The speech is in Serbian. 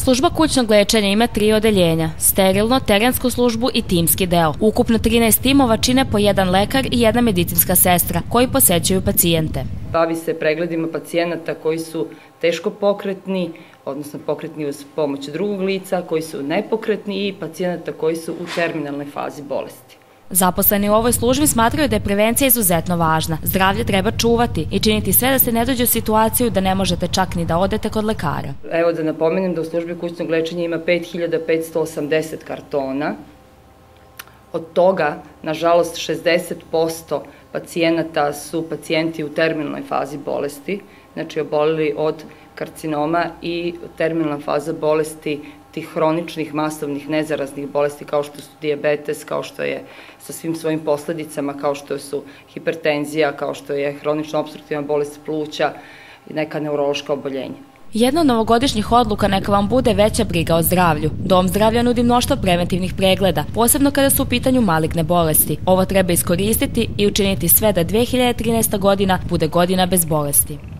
Služba kućnog lečenja ima 3 odeljenja, sterilno, terensku službu i timski deo. Ukupno 13 timova čine po jedan lekar i jedna medicinska sestra koji posećuju pacijente. Bavi se pregledima pacijenata koji su teško pokretni, odnosno pokretni uz pomoć drugog lica, koji su nepokretni i pacijenata koji su u terminalnoj fazi bolesti. Zaposleni u ovoj službi smatraju da je prevencija izuzetno važna. Zdravlje treba čuvati i činiti sve da se ne dođe u situaciju da ne možete čak ni da odete kod lekara. Evo da napomenem da u službi kućnog lečenja ima 5580 kartona. Od toga, nažalost, 60% pacijenata su pacijenti u terminalnoj fazi bolesti, znači oboleli od karcinoma i terminalna faza bolesti tih hroničnih masovnih nezaraznih bolesti kao što su dijabetes, kao što je sa svim svojim posledicama, kao što su hipertenzija, kao što je hronična opstruktivna bolest pluća i neka neurološka oboljenja. Jedna od novogodišnjih odluka neka vam bude veća briga o zdravlju. Dom zdravlja nudi mnoštvo preventivnih pregleda, posebno kada su u pitanju maligne bolesti. Ovo treba iskoristiti i učiniti sve da 2013. godina bude godina bez bolesti.